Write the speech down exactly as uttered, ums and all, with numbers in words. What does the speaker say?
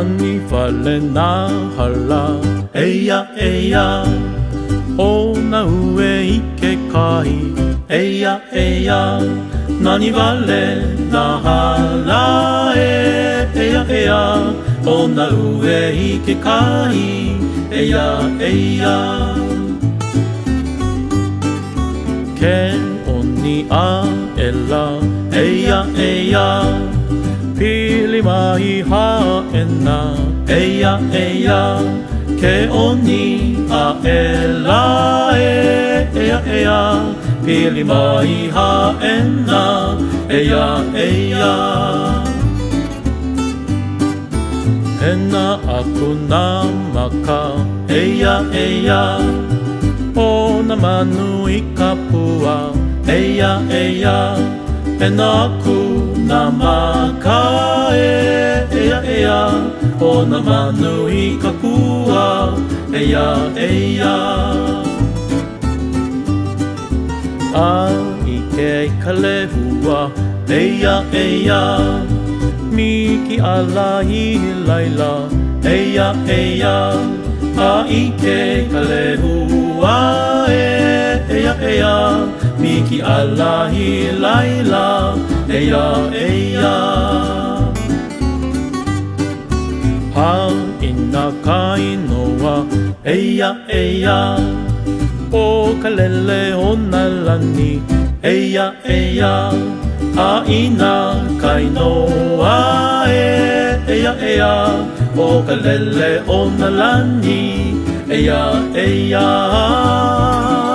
Nani wale nā hala, eia eia. O naue i ke kahi, eia eia. Nani wale nā hala e, eia eia. O naue i ke kahi, eia eia. Ke oni a ela, eia eia. Pili mai haena, eia eia. Ke oni a ela e, eia eia. Pili mai haena, eia eia. Pena aku nā maka, eia eia. O na manu i ka pua, eia eia. Pena aku nā maka e, eia eia. O na manu i ka pua, eia eia. A i ke ka lehua, eia eia. Miki ala i laila, eia eia. A i ke ka lehua e, eia eia. Miki ala i laila, eia eia. Ha ina ka inoa, eia eia. O ka lele o na lani, eia eia. A ina ka inoa e, eia eia. O ka lele o na lani, eia eia.